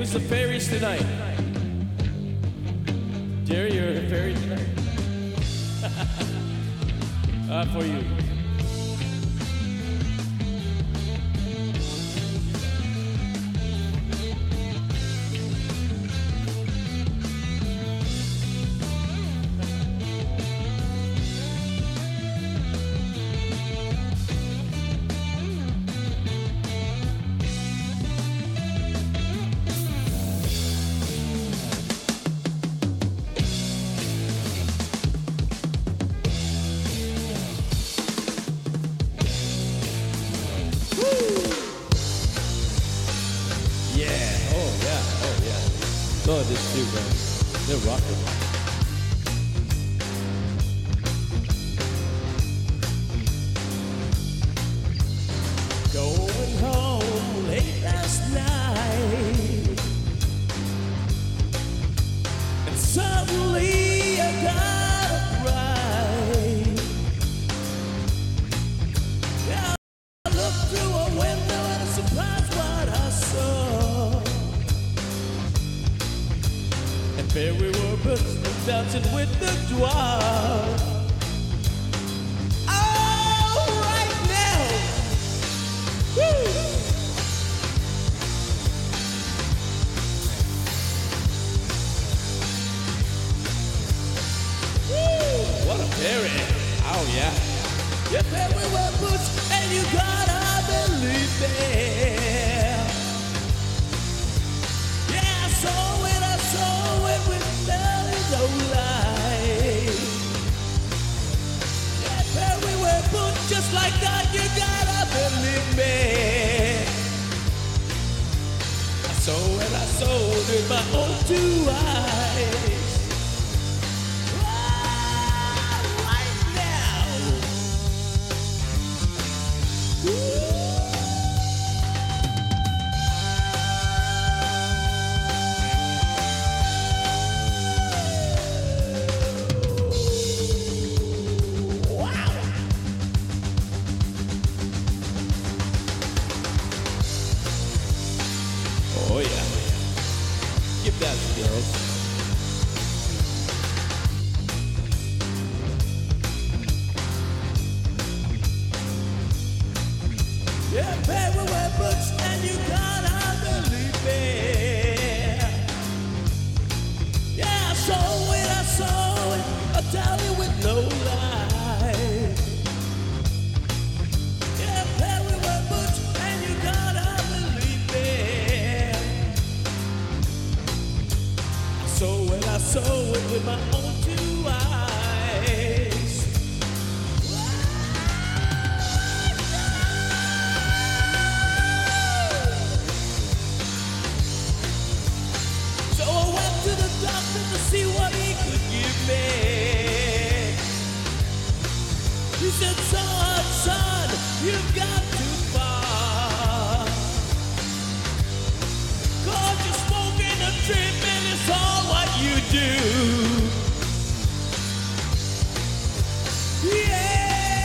Who's the fairies tonight? Jerry, you're a fairy tonight? For you. Oh, this too, man. They're rocking. Going home late last night, and suddenly I got a fright. Yeah, I looked through a window and I'm surprised what I saw. And there we were, birds dancing with the dwarf. Oh, right now. Woo! Woo! What a berry. Oh, yeah. Yeah, there we were, boots, and you gotta believe me. Yeah, I saw it with no lie. Yeah, there we were, put just like that, you gotta believe me. I saw it with my own two eyes. Right now. Ooh. Oh yeah. Give that to girls. Yeah, baby, wear boots and you gotta believe me. Yeah, I saw it, I'll tell you with no lie. Yeah, baby, wear boots and you gotta believe me. I saw it with my own two eyes. So I went to the doctor to see what he could give me. He said, son, you've got too far. 'Cause you're smoking and tripping is all what you do. Yeah.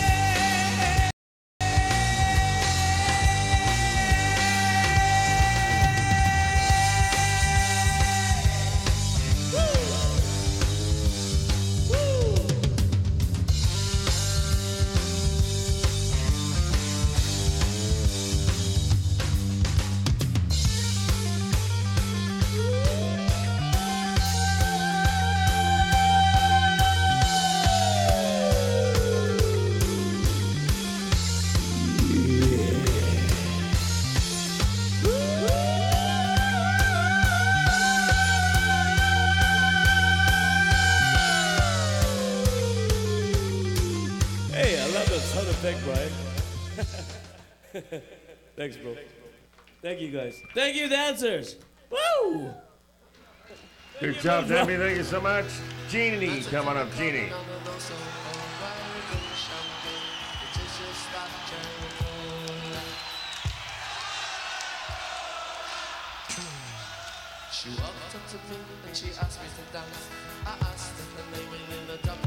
Hey, I love the sound effect, Brian. Thanks, bro. Thank you, guys. Thank you, dancers. Woo! Good job, Debbie. Thank you so much. Jeannie, come on up, Jeannie. She walked up to me and she asked me to dance. I asked her the name and in the